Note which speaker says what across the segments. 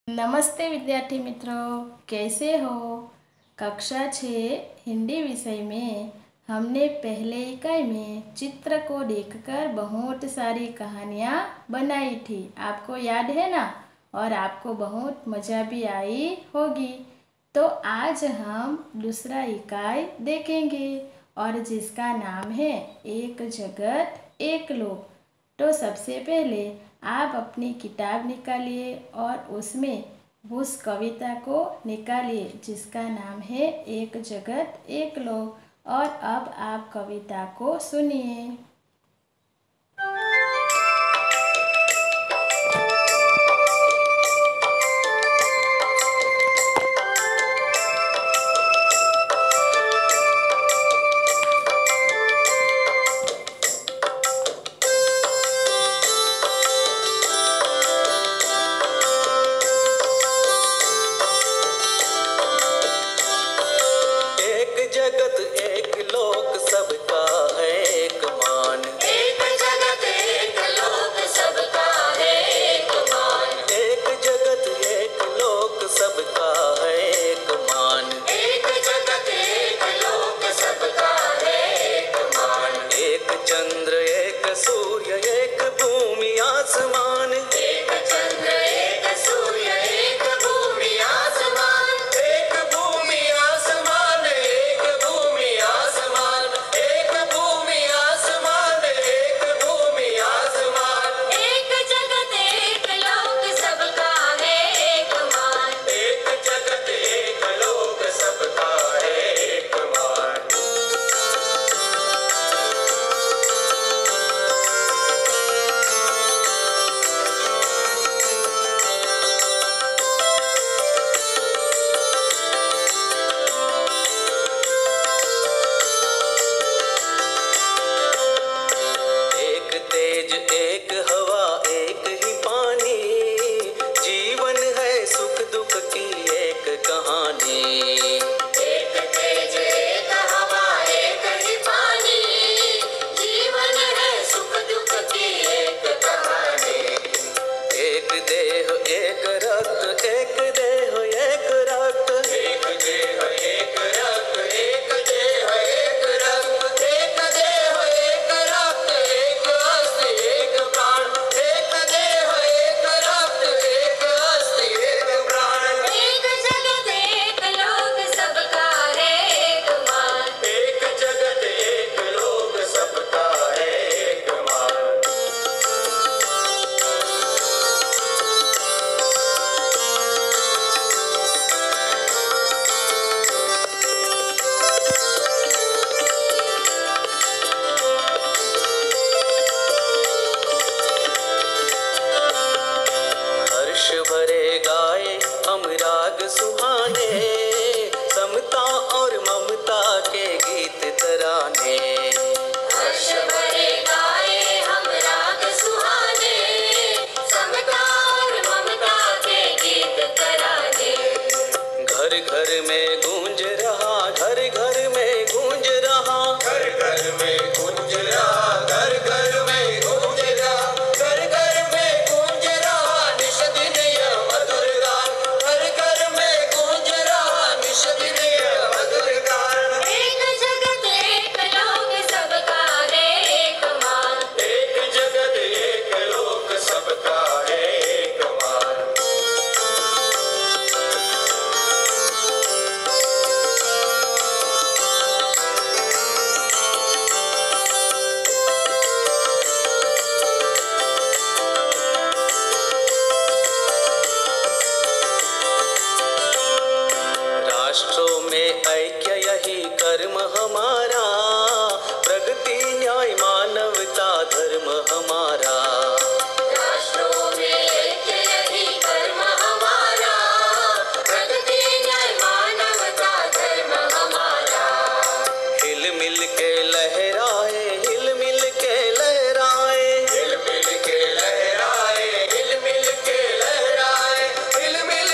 Speaker 1: नमस्ते विद्यार्थी मित्रों, कैसे हो। कक्षा 6 हिंदी विषय में हमने पहले इकाई में चित्र को देखकर बहुत सारी कहानियाँ बनाई थी। आपको याद है ना। और आपको बहुत मज़ा भी आई होगी। तो आज हम दूसरा इकाई देखेंगे और जिसका नाम है एक जगत एक लोक। तो सबसे पहले आप अपनी किताब निकालिए और उसमें उस कविता को निकालिए जिसका नाम है एक जगत एक लोक। और अब आप कविता को सुनिए।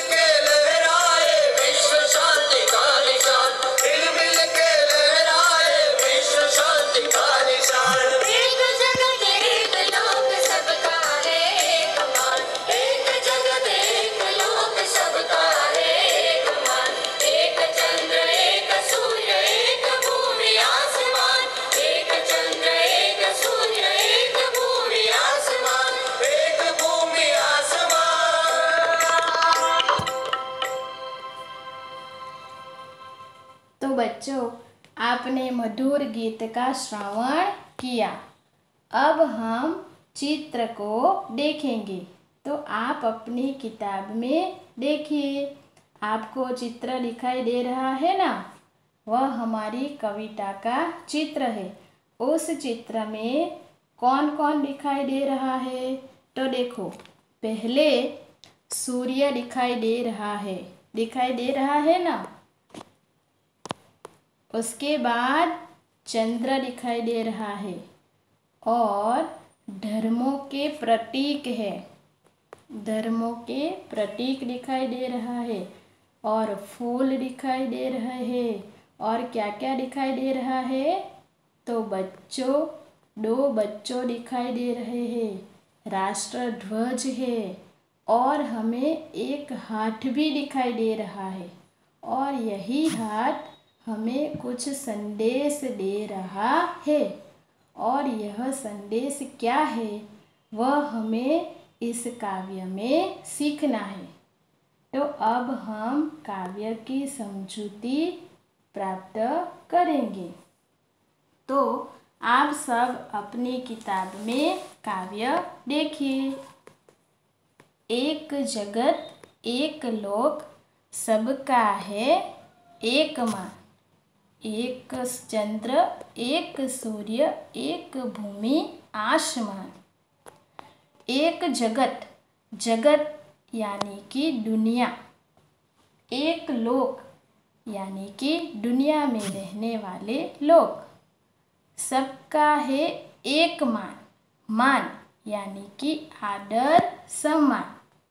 Speaker 2: विश्व शांति का निशान हिल मिल के लहराए।
Speaker 1: बच्चों, आपने मधुर गीत का श्रवण किया। अब हम चित्र को देखेंगे। तो आप अपनी किताब में देखिए, आपको चित्र दिखाई दे रहा है ना, वह हमारी कविता का चित्र है। उस चित्र में कौन कौन दिखाई दे रहा है? तो देखो, पहले सूर्य दिखाई दे रहा है ना। उसके बाद चंद्र दिखाई दे रहा है और धर्मों के प्रतीक दिखाई दे रहा है और फूल दिखाई दे रहे हैं। और क्या क्या दिखाई दे रहा है? तो बच्चों, 2 बच्चों दिखाई दे रहे हैं, राष्ट्र ध्वज है और हमें एक हाथ भी दिखाई दे रहा है और यही हाथ हमें कुछ संदेश दे रहा है। और यह संदेश क्या है, वह हमें इस काव्य में सीखना है। तो अब हम काव्य की समझूती प्राप्त करेंगे। तो आप सब अपनी किताब में काव्य देखिए। एक जगत एक लोक, सबका है एक मान। एक चंद्र एक सूर्य एक भूमि आसमान। एक जगत, जगत यानी कि दुनिया। एक लोक यानी कि दुनिया में रहने वाले लोग। सबका है एक मान, मान यानी कि आदर सम्मान।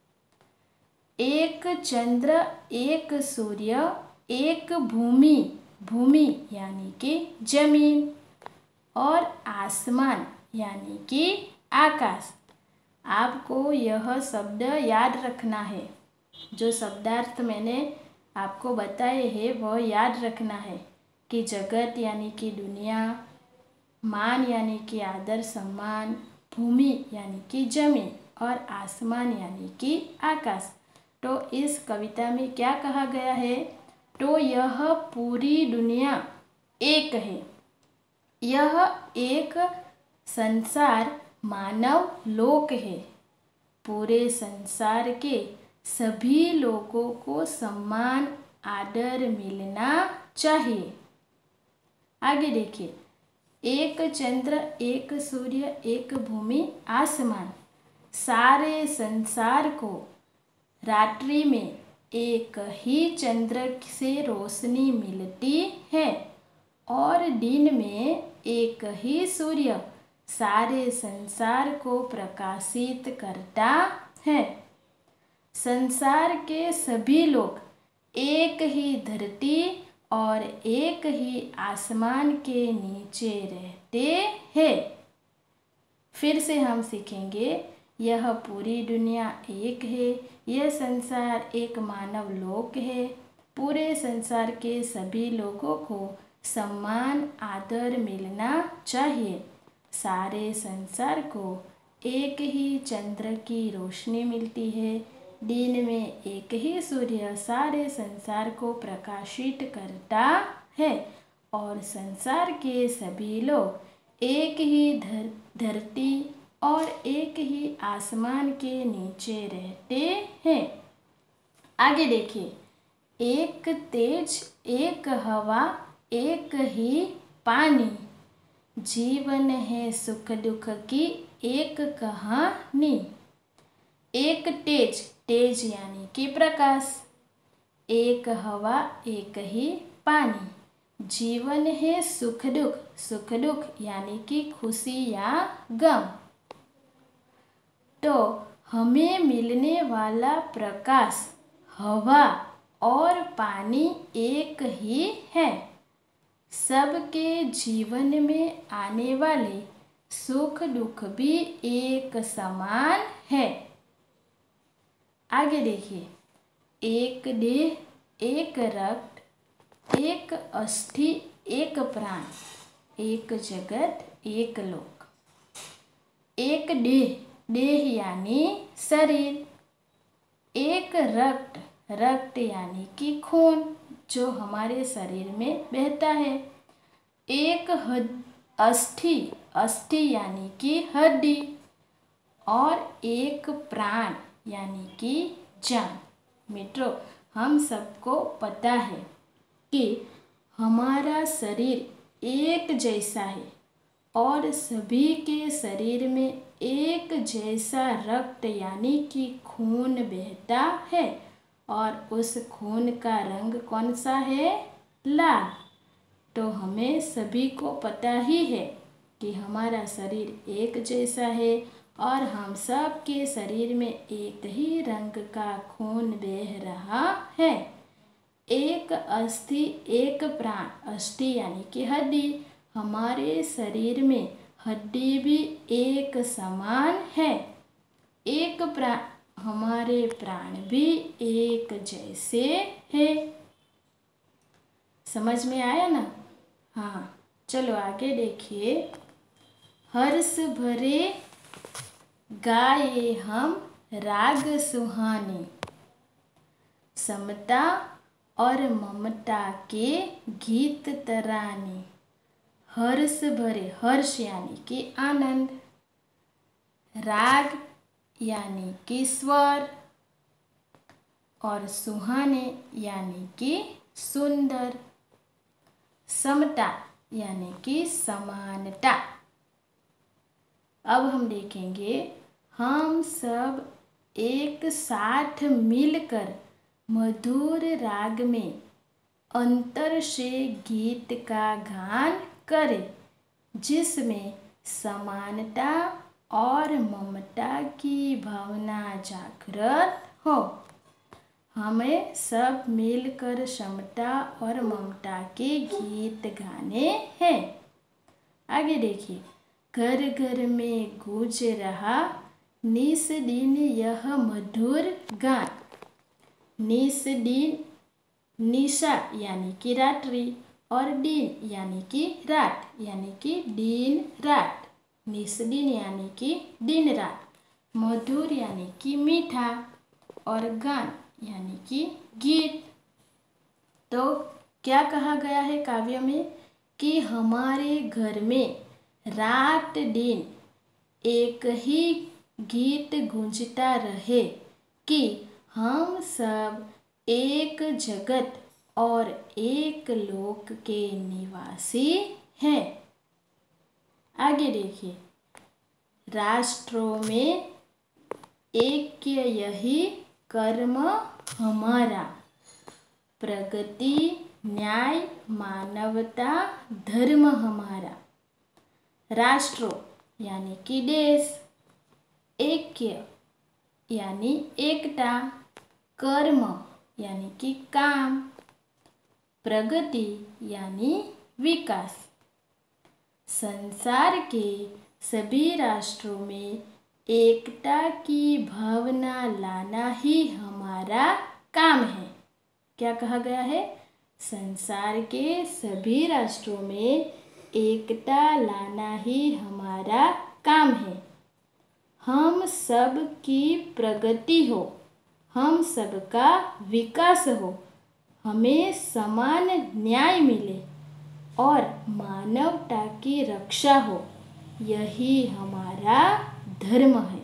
Speaker 1: एक चंद्र एक सूर्य एक भूमि, भूमि यानी कि जमीन और आसमान यानी कि आकाश। आपको यह शब्द याद रखना है। जो शब्दार्थ मैंने आपको बताए हैं वह याद रखना है कि जगत यानी कि दुनिया, मान यानी कि आदर सम्मान, भूमि यानी कि जमीन और आसमान यानी कि आकाश। तो इस कविता में क्या कहा गया है? तो यह पूरी दुनिया एक है। यह एक संसार मानव लोक है। पूरे संसार के सभी लोगों को सम्मान आदर मिलना चाहिए। आगे देखिए, एक चंद्र एक सूर्य एक भूमि आसमान। सारे संसार को रात्रि में एक ही चंद्र से रोशनी मिलती है और दिन में एक ही सूर्य सारे संसार को प्रकाशित करता है। संसार के सभी लोग एक ही धरती और एक ही आसमान के नीचे रहते हैं। फिर से हम सीखेंगे, यह पूरी दुनिया एक है। यह संसार एक मानव लोक है। पूरे संसार के सभी लोगों को सम्मान आदर मिलना चाहिए। सारे संसार को एक ही चंद्र की रोशनी मिलती है। दिन में एक ही सूर्य सारे संसार को प्रकाशित करता है और संसार के सभी लोग एक ही धरती और एक ही आसमान के नीचे रहते हैं। आगे देखिए, एक तेज एक हवा एक ही पानी। जीवन है सुख दुख की एक कहानी। एक तेज, तेज यानी कि प्रकाश। एक हवा एक ही पानी। जीवन है सुख दुख, सुख दुख यानी कि खुशी या गम। तो हमें मिलने वाला प्रकाश, हवा और पानी एक ही है। सबके जीवन में आने वाले सुख दुख भी एक समान है। आगे देखिए, एक देह एक रक्त एक अस्थि एक प्राण। एक जगत एक लोक। एक देह, देह यानी शरीर। एक रक्त, रक्त यानी कि खून, जो हमारे शरीर में बहता है। एक अस्थि, अस्थि यानी कि हड्डी, और एक प्राण यानी कि जान। मित्रों, हम सबको पता है कि हमारा शरीर एक जैसा है और सभी के शरीर में एक जैसा रक्त यानी कि खून बहता है, और उस खून का रंग कौन सा है? लाल। तो हमें सभी को पता ही है कि हमारा शरीर एक जैसा है और हम सब के शरीर में एक ही रंग का खून बह रहा है। एक अस्थि एक प्राण, अस्थि यानी कि हड्डी, हमारे शरीर में हड्डी भी एक समान है। एक प्राण, हमारे प्राण भी एक जैसे हैं। समझ में आया ना? हाँ, चलो आगे देखिए। हर्ष भरे गाए हम राग सुहाने, समता और ममता के गीत तराने। हर्ष भरे, हर्ष यानी कि आनंद, राग यानी कि स्वर, और सुहाने यानी कि सुंदर, समता यानी कि समानता। अब हम देखेंगे, हम सब एक साथ मिलकर मधुर राग में अंतर से गीत का गान करें, जिसमें समानता और ममता की भावना जागृत हो। हमें सब मिलकर समता और ममता के गीत गाने हैं। आगे देखिए, घर घर में गूंज रहा निस दिन यह मधुर गान। निस दिन, निशा यानी कि रात्रि, और दिन यानी कि रात, यानी कि दिन रात। निस दिन यानी कि दिन रात, मधुर यानी कि मीठा, और गान यानी कि गीत। तो क्या कहा गया है काव्य में कि हमारे घर में रात दिन एक ही गीत गूंजता रहे कि हम सब एक जगत और एक लोक के निवासी हैं। आगे देखिए, राष्ट्रों में ऐक्य यही कर्म हमारा, प्रगति न्याय मानवता धर्म हमारा। राष्ट्रों यानी कि देश, ऐक्य यानी एकता, कर्म यानी कि काम, प्रगति यानी विकास। संसार के सभी राष्ट्रों में एकता की भावना लाना ही हमारा काम है। क्या कहा गया है? संसार के सभी राष्ट्रों में एकता लाना ही हमारा काम है। हम सब की प्रगति हो, हम सबका विकास हो, हमें समान न्याय मिले और मानवता की रक्षा हो, यही हमारा धर्म है।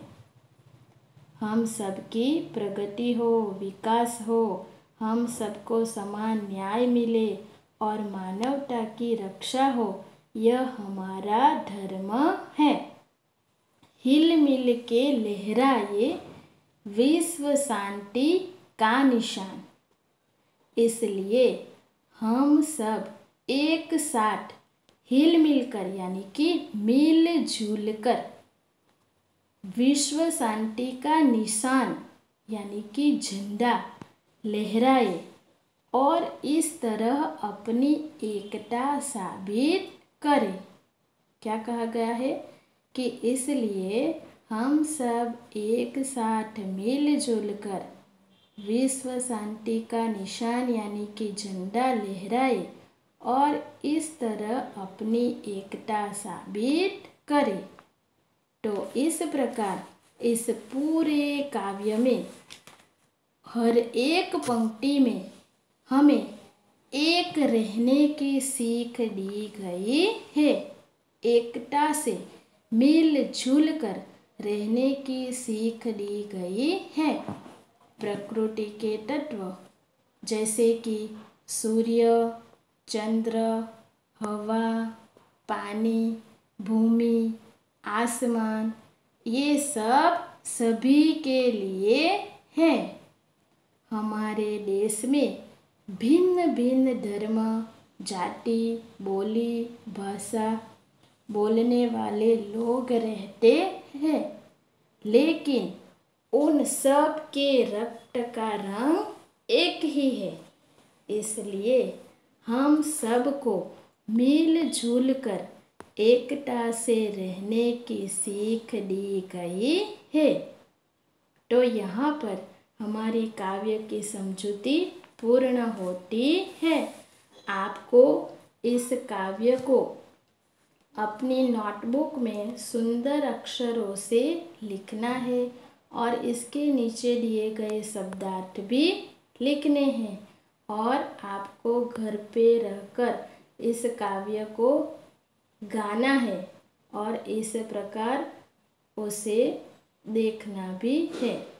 Speaker 1: हम सबकी प्रगति हो, विकास हो, हम सबको समान न्याय मिले और मानवता की रक्षा हो, यह हमारा धर्म है। हिल मिल के लहराए विश्व शांति का निशान, इसलिए हम सब एक साथ हिल मिलकर यानी कि मिलजुल कर विश्व शांति का निशान यानी कि झंडा लहराए और इस तरह अपनी एकता साबित करें। क्या कहा गया है कि इसलिए हम सब एक साथ मिलजुल कर विश्व शांति का निशान यानी कि झंडा लहराए और इस तरह अपनी एकता साबित करें। तो इस प्रकार इस पूरे काव्य में हर एक पंक्ति में हमें एक रहने की सीख दी गई है। एकता से मिलजुल कर रहने की सीख दी गई है। प्रकृति के तत्व जैसे कि सूर्य, चंद्र, हवा, पानी, भूमि, आसमान, ये सब सभी के लिए हैं। हमारे देश में भिन्न भिन्न धर्म, जाति, बोली, भाषा बोलने वाले लोग रहते हैं, लेकिन उन सब के रक्त का रंग एक ही है। इसलिए हम सबको मिलजुल कर एकता से रहने की सीख दी गई है। तो यहाँ पर हमारी काव्य की समझूती पूर्ण होती है। आपको इस काव्य को अपनी नोटबुक में सुंदर अक्षरों से लिखना है और इसके नीचे दिए गए शब्दार्थ भी लिखने हैं और आपको घर पे रहकर इस काव्य को गाना है और इस प्रकार उसे देखना भी है।